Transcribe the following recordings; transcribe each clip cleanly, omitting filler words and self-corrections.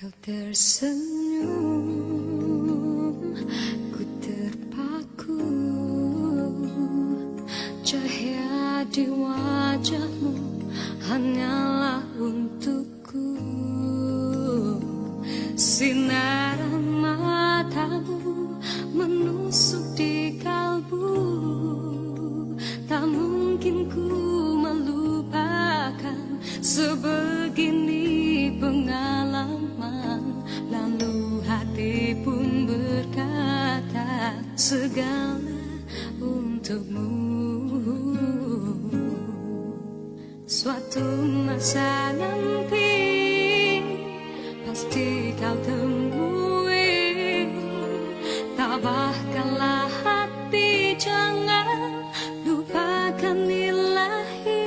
Kau tersenyum, ku terpaku. Cahaya di wajahmu hanyalah untukku. Sinaran matamu menusuk di kalbu. Tak mungkin ku melupakan sebegini pengalaman. Lalu hati pun berkata segala untukmu. Suatu masa nanti pasti kau temui. Tabahkanlah hati, jangan lupakan ilahi.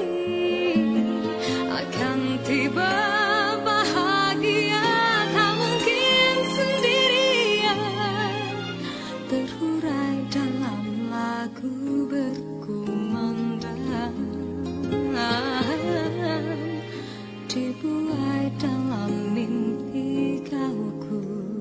Akan tiba bahagia, tak mungkin sendirian. Terurai dalam lagu berkumandang, dibuai dalam mimpi kalku.